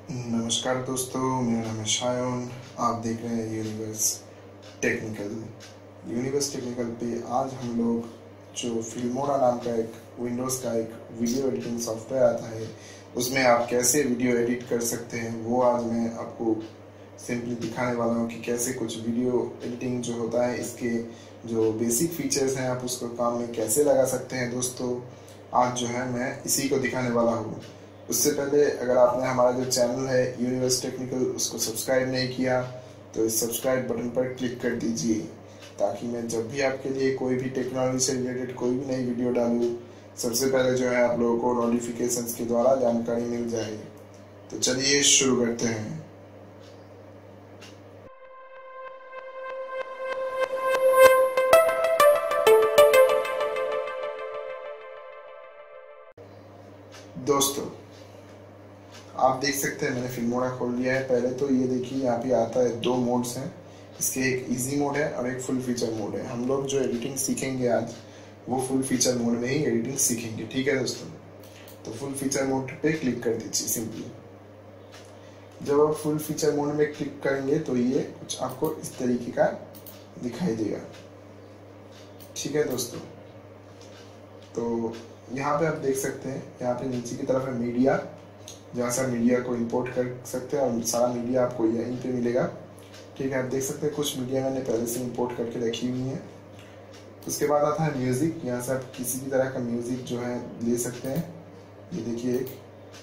नमस्कार दोस्तों, मेरा नाम है शायन। आप देख रहे हैं यूनिवर्स टेक्निकल पे। आज हम लोग जो फिल्मोरा नाम का एक विंडोज़ का एक वीडियो एडिटिंग सॉफ्टवेयर आता है, उसमें आप कैसे वीडियो एडिट कर सकते हैं वो आज मैं आपको सिंपली दिखाने वाला हूँ कि कैसे कुछ वीडियो एडिटिंग जो होता है इसके जो बेसिक फीचर्स हैं आप उसको काम में कैसे लगा सकते हैं। दोस्तों आज जो है मैं इसी को दिखाने वाला हूँ। उससे पहले अगर आपने हमारा जो चैनल है यूनिवर्स टेक्निकल उसको सब्सक्राइब नहीं किया तो इस सब्सक्राइब बटन पर क्लिक कर दीजिए, ताकि मैं जब भी आपके लिए कोई भी टेक्नोलॉजी से रिलेटेड कोई भी नई वीडियो डालूँ सबसे पहले जो है आप लोगों को नोटिफिकेशंस के द्वारा जानकारी मिल जाए। तो चलिए शुरू करते हैं। दोस्तों आप देख सकते हैं मैंने फिल्मोरा खोल लिया है। पहले तो ये देखिए यहाँ पे आता है दो मोड्स हैं इसके, एक इजी मोड है और एक फुल फीचर मोड है। हम लोग जो एडिटिंग सीखेंगे आज वो फुल फीचर मोड में ही एडिटिंग सीखेंगे, ठीक है दोस्तों। तो फुल फीचर मोड पे क्लिक कर दीजिए सिंपली। जब आप फुल फीचर मोड में क्लिक करेंगे तो ये कुछ आपको इस तरीके का दिखाई देगा, ठीक है दोस्तों। तो यहाँ पे आप देख सकते हैं, यहाँ पे नीचे की तरफ है मीडिया, जहाँ से मीडिया को इंपोर्ट कर सकते हैं और सारा मीडिया आपको यहीं पे मिलेगा, ठीक है। आप देख सकते हैं कुछ मीडिया मैंने पहले से इंपोर्ट करके रखी हुई है। उसके बाद आता है म्यूज़िक, यहाँ से आप किसी भी तरह का म्यूज़िक जो है ले सकते हैं। ये देखिए एक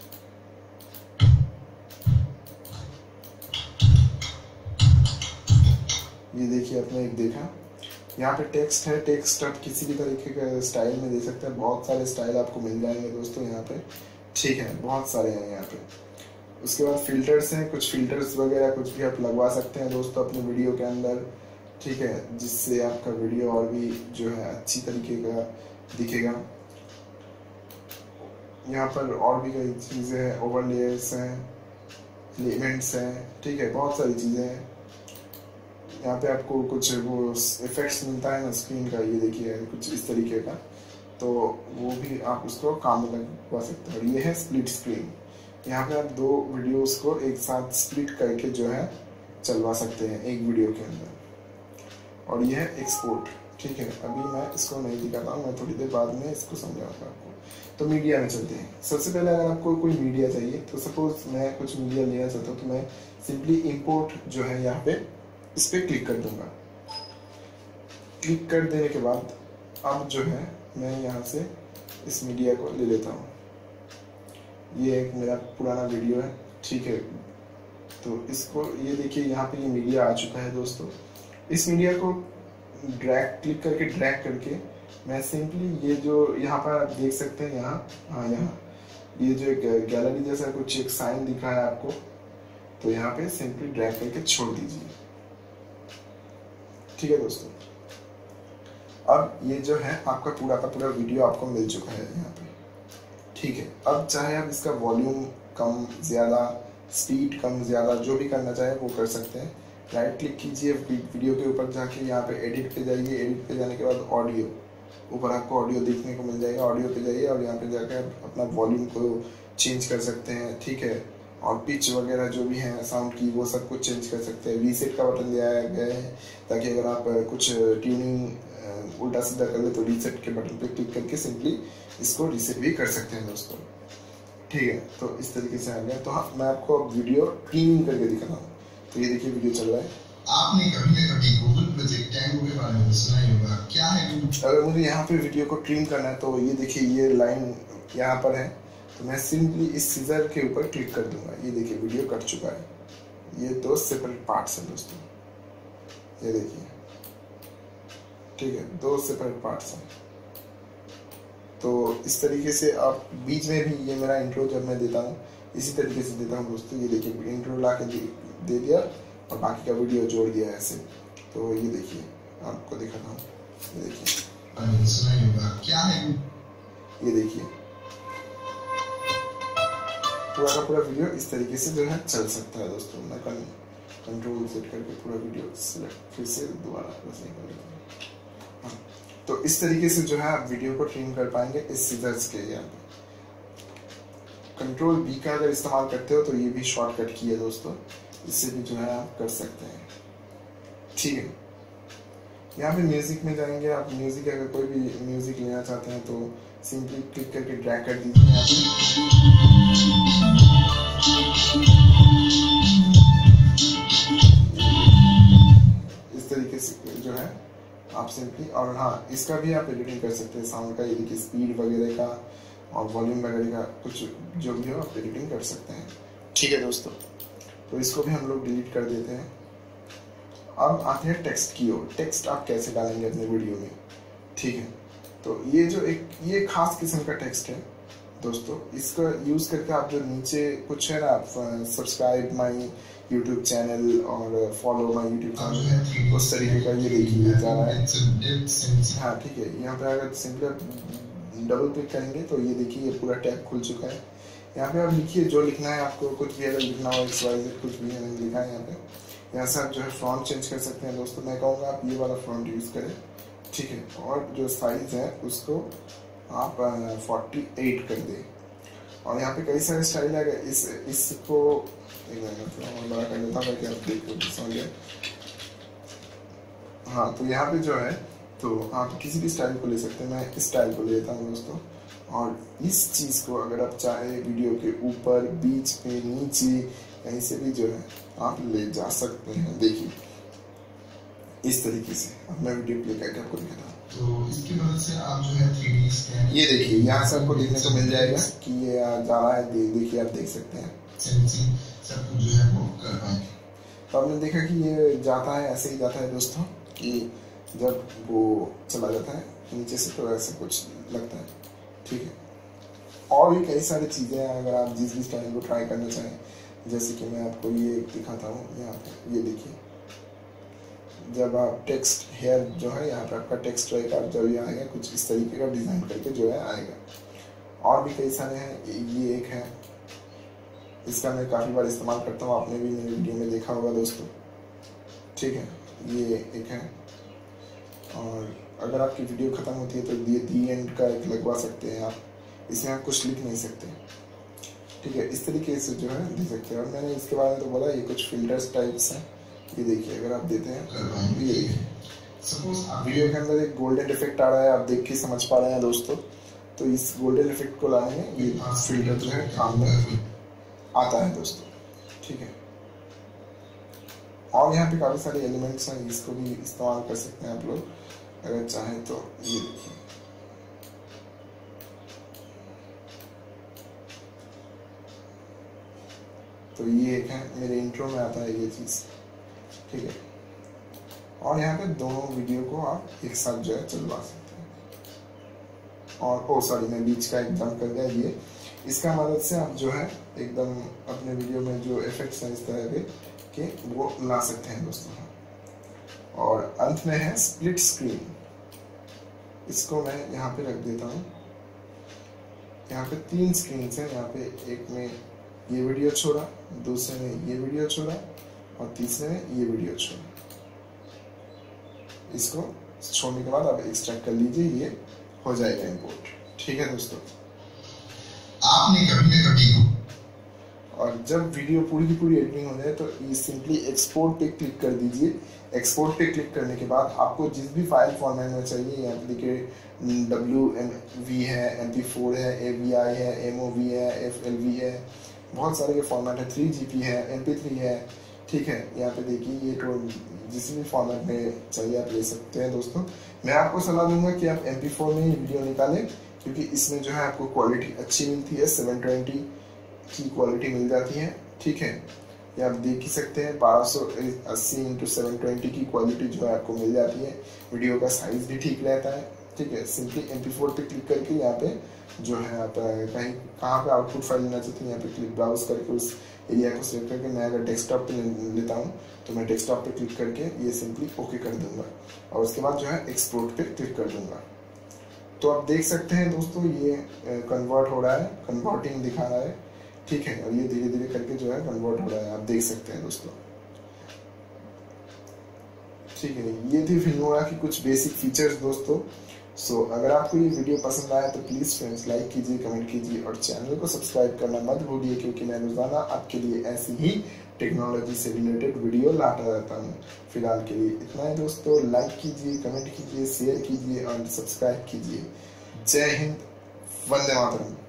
ये देखिए आपने एक देखा। यहाँ पे टेक्स्ट है, टेक्स्ट आप किसी भी तरीके का स्टाइल में दे सकते हैं। बहुत सारे स्टाइल आपको मिल जाएंगे दोस्तों यहाँ पे, ठीक है, बहुत सारे हैं यहाँ पे। उसके बाद फिल्टर्स हैं, कुछ फिल्टर्स वगैरह कुछ भी आप लगवा सकते हैं दोस्तों अपने वीडियो के अंदर, ठीक है, जिससे आपका वीडियो और भी जो है अच्छी तरीके का दिखेगा। यहाँ पर और भी कई चीज़ें हैं, ओवरलेयर्स हैं, एलिमेंट्स हैं, ठीक है, बहुत सारी चीज़ें हैं। यहाँ पे आपको कुछ वो इफेक्ट्स मिलता है ना स्क्रीन का, ये देखिए कुछ इस तरीके का, तो वो भी आप उसको काम में लगवा सकते हैं। और ये है स्प्लिट स्क्रीन, यहाँ पे आप दो वीडियोस को एक साथ स्प्लिट करके जो है चलवा सकते हैं एक वीडियो के अंदर। और ये है एक्सपोर्ट, ठीक है। अभी मैं इसको नहीं दिखाता हूँ, मैं थोड़ी देर बाद में इसको समझाऊंगा आपको। तो मीडिया में चलते हैं। सबसे पहले अगर आपको कोई मीडिया चाहिए तो सपोज मैं कुछ मीडिया लेना चाहता हूँ तो मैं सिंपली इम्पोर्ट जो है यहाँ पे इस पर क्लिक कर दूंगा। क्लिक कर देने के बाद अब जो है मैं यहाँ से इस मीडिया को ले लेता हूँ। ये एक मेरा पुराना वीडियो है, ठीक है। तो इसको ये देखिए यहाँ पे ये मीडिया आ चुका है दोस्तों। इस मीडिया को क्लिक करके मैं सिंपली ये जो यहाँ पर आप देख सकते हैं यहाँ ये जो एक गैलरी जैसा कुछ एक साइन दिख रहा है आपको, तो यहाँ पे सिंपली ड्रैग करके छोड़ दीजिए, ठीक है दोस्तों। अब ये जो है आपका पूरा का पूरा वीडियो आपको मिल चुका है यहाँ पे, ठीक है। अब चाहे आप इसका वॉल्यूम कम ज़्यादा, स्पीड कम ज़्यादा जो भी करना चाहे वो कर सकते हैं। राइट क्लिक कीजिए वीडियो के ऊपर जाके, यहाँ पे एडिट पे जाइए। एडिट पे जाने के बाद ऑडियो, ऊपर आपको ऑडियो देखने को मिल जाएगा। ऑडियो पे जाइए और यहाँ पे जाकर अपना वॉल्यूम को चेंज कर सकते हैं, ठीक है। और पिच वगैरह जो भी है साउंड की वो सब कुछ चेंज कर सकते हैं। रीसेट का बटन दिया गया है ताकि अगर आप कुछ ट्यूनिंग उल्टा सीधा कर ले तो रीसेट के बटन पे क्लिक करके सिंपली इसको रीसेट भी कर सकते हैं दोस्तों, ठीक है। तो इस तरीके से आ गया। तो हाँ, मैं आपको अब वीडियो ट्रिमिंग करके दिखाता हूँ। तो ये देखिए वीडियो चल रहा है। आपने कभी ना कभी गूगल प्रोजेक्ट टैंगो के बारे में सुना ही होगा। क्या है अगर मुझे यहाँ पे वीडियो को ट्रिम करना है तो ये देखिए ये लाइन यहाँ पर है, तो मैं सिंपली इस सीजर के ऊपर क्लिक कर दूंगा। ये देखिए वीडियो कट चुका है। ये दो सेपरेट पार्ट्स हैं दोस्तों, ये देखिए, ठीक है, दो सेपरेट पार्ट्स हैं। तो इस तरीके से आप बीच में भी ये मेरा इंट्रो जब मैं देता हूँ इसी तरीके से देता हूँ दोस्तों। ये देखिए इंट्रो ला के दे दिया और बाकी का वीडियो जोड़ दिया ऐसे। तो ये देखिए आपको दिखाता हूँ, ये देखिए सुना ही होगा। क्या है ये देखिए पूरा का पूरा वीडियो इस तरीके से जो है चल सकता है दोस्तों। मैं कंट्रोल सेट करके पूरा वीडियो सिलेक्ट फिर से दोबारा बस नहीं कर। हाँ, तो इस तरीके से जो है आप वीडियो को ट्रिम कर पाएंगे इस सीजर्स के यहाँ पे। कंट्रोल बी का अगर इस्तेमाल करते हो तो ये भी शॉर्टकट की है दोस्तों, इससे भी जो है आप कर सकते हैं। ठीक है, यहाँ पे म्यूजिक में जाएंगे आप। म्यूजिक अगर कोई भी म्यूजिक लेना चाहते हैं तो सिंपली क्लिक करके ड्रैग कर दीजिए यहाँ इस तरीके से जो है आप सिंपली। और हाँ, इसका भी आप एडिटिंग कर सकते हैं साउंड का, ये देखिए स्पीड वगैरह का और वॉल्यूम वगैरह का कुछ जो भी हो आप एडिटिंग कर सकते हैं। ठीक है दोस्तों, तो इसको भी हम लोग डिलीट कर देते हैं। अब आते हैं टेक्स्ट की ओर। टेक्स्ट आप कैसे डालेंगे अपने वीडियो में। ठीक है, तो ये जो ये खास किस्म का टेक्स्ट है दोस्तों, इसका यूज करके आप जो नीचे कुछ है ना, आप सब्सक्राइब माई यूट्यूब चैनल और फॉलो माई यूट्यूब चैनल, उस तरीके का ये देखिए जा रहा है। हाँ ठीक है, यहाँ पे अगर सिंपली डबल क्लिक करेंगे तो ये देखिए ये पूरा टैब खुल चुका है। यहाँ पे आप लिखिए जो लिखना है आपको, कुछ भी अगर लिखना हो XYZ कुछ भी मैंने लिखा है यहाँ पे। यहाँ से आप जो है फॉन्ट चेंज कर सकते हैं दोस्तों। मैं कहूँगा आप ये वाला फॉन्ट यूज़ करें। ठीक है, और जो साइज है उसको आप 48 कर दें। और यहाँ पे कई सारे स्टाइल है, इसको एक मिनट थोड़ा और बड़ा कर देता हूँ ताकि आप देखो समझिए। हाँ, तो यहाँ पे जो है तो आप किसी भी स्टाइल को ले सकते हैं। मैं इस स्टाइल को लेता हूँ दोस्तों। और इस चीज़ को अगर आप चाहे वीडियो के ऊपर, बीच पे, नीचे कहीं से भी जो है आप ले जा सकते हैं। देखिए इस तरीके से। अब मैं वीडियो प्ले करके आपको दिखाता हूँ। तो इसकी मदद से आप जो है 3D स्कैन, ये देखिए यहाँ से आपको देखने को मिल जाएगा कि ये जा रहा है। देखिए आप देख सकते हैं सेंसिंग सब कुछ जो है वो कर पाएंगे। तो आपने देखा कि ये जाता है, ऐसे ही जाता है दोस्तों, कि जब वो चला जाता है नीचे से तो ऐसे कुछ लगता है। ठीक है, और भी कई सारी चीज़ें हैं अगर आप जिस भी स्टाइल को ट्राई करना चाहें। जैसे कि मैं आपको ये दिखाता हूँ यहाँ पे, ये देखिए जब आप टेक्स्ट हेयर जो है यहाँ पे आपका टेक्स्ट रहेगा, जब ये आएगा कुछ इस तरीके का डिज़ाइन करके जो है आएगा। और भी कई सारे हैं, ये एक है, इसका मैं काफ़ी बार इस्तेमाल करता हूँ, आपने भी मेरे वीडियो में देखा होगा दोस्तों। ठीक है, ये एक है। और अगर आपकी वीडियो ख़त्म होती है तो दी एंड का एक लगवा सकते हैं आप, इसमें आप कुछ लिख नहीं सकते। ठीक है, इस तरीके से जो है दे सकते हैं। और मैंने इसके बारे में तो बोला, ये कुछ फिल्टर्स टाइप्स हैं। ये देखिए अगर आप देते हैं, ये देखिए वीडियो के अंदर एक गोल्डन इफेक्ट आ रहा है, आप देख के समझ पा रहे हैं दोस्तों। तो इस गोल्डन इफेक्ट को लाने में ये फिल्टर जो है काम में आता है दोस्तों। ठीक है, और यहाँ पे काफ़ी सारे एलिमेंट्स हैं, इसको भी इस्तेमाल कर सकते हैं आप लोग अगर चाहें तो। ये देखिए तो ये एक है, मेरे इंट्रो में आता है ये चीज़। ठीक है, और यहाँ पे दोनों वीडियो को आप एक साथ जो है चलवा सकते हैं। और सॉरी मैं बीच का एकदम कर दिया। ये इसका मदद से आप जो है एकदम अपने वीडियो में जो इफेक्ट्स हैं इस तरह के वो ला सकते हैं दोस्तों। और अंत में है स्प्लिट स्क्रीन, इसको मैं यहाँ पे रख देता हूँ। यहाँ पे 3 स्क्रीन है, यहाँ पे एक में ये वीडियो छोड़ा, दूसरे में ये वीडियो छोड़ा और तीसरे में ये वीडियो छोड़ा। इसको छोड़ने के बाद आप एक्सट्रैक्ट कर लीजिए, ये हो जाएगा इंपोर्ट। ठीक है दोस्तों, आपने कभी न कभी और जब वीडियो पूरी की पूरी एडिटिंग हो जाए तो ये सिंपली एक्सपोर्ट पे क्लिक कर दीजिए। एक्सपोर्ट पे क्लिक करने के बाद आपको जिस भी फाइल फॉर्मेट में चाहिए, यहाँ पे देखिए WMV है, MP4 है, AVI है, MOV है, FLV है, बहुत सारे के फॉर्मेट है, 3GP है, MP3 है। ठीक है, यहाँ पे देखिए ये तो जिस भी फॉर्मेट में चाहिए आप ले सकते हैं दोस्तों। मैं आपको सलाह दूंगा कि आप MP4 में ही वीडियो निकालें, क्योंकि इसमें जो है आपको क्वालिटी अच्छी मिलती है, 720 की क्वालिटी मिल जाती है। ठीक है, ये आप देख ही सकते हैं 1280x720 की क्वालिटी जो है आपको मिल जाती है। वीडियो का साइज भी ठीक रहता है। ठीक है, सिंपली MP4 पे क्लिक करके यहाँ पे जो है आप कहीं कहाँ पे आउटपुट फाइल लेना चाहते हैं, यहाँ पे क्लिक ब्राउज करके उस एरिया को सिलेक्ट करके, मैं अगर डेस्कटॉप पे लेता हूँ तो मैं डेस्कटॉप पे क्लिक करके ये सिंपली ओके कर दूंगा और उसके बाद जो है एक्सपोर्ट पे क्लिक कर दूंगा। तो आप देख सकते हैं दोस्तों ये कन्वर्ट हो रहा है, कन्वर्टिंग दिखा रहा है। ठीक है, और ये धीरे धीरे करके जो है कन्वर्ट हो रहा है, आप देख सकते हैं दोस्तों। ठीक है, ये थी फिल्मोरा की कुछ बेसिक फीचर्स दोस्तों। सो अगर आपको ये वीडियो पसंद आया तो प्लीज़ फ्रेंड्स लाइक कीजिए, कमेंट कीजिए और चैनल को सब्सक्राइब करना मत भूलिए, क्योंकि मैं रोज़ाना आपके लिए ऐसी ही टेक्नोलॉजी से रिलेटेड वीडियो लाता रहता हूँ। फिलहाल के लिए इतना ही दोस्तों, लाइक कीजिए, कमेंट कीजिए, शेयर कीजिए और सब्सक्राइब कीजिए। जय हिंद, वंदे मातरम।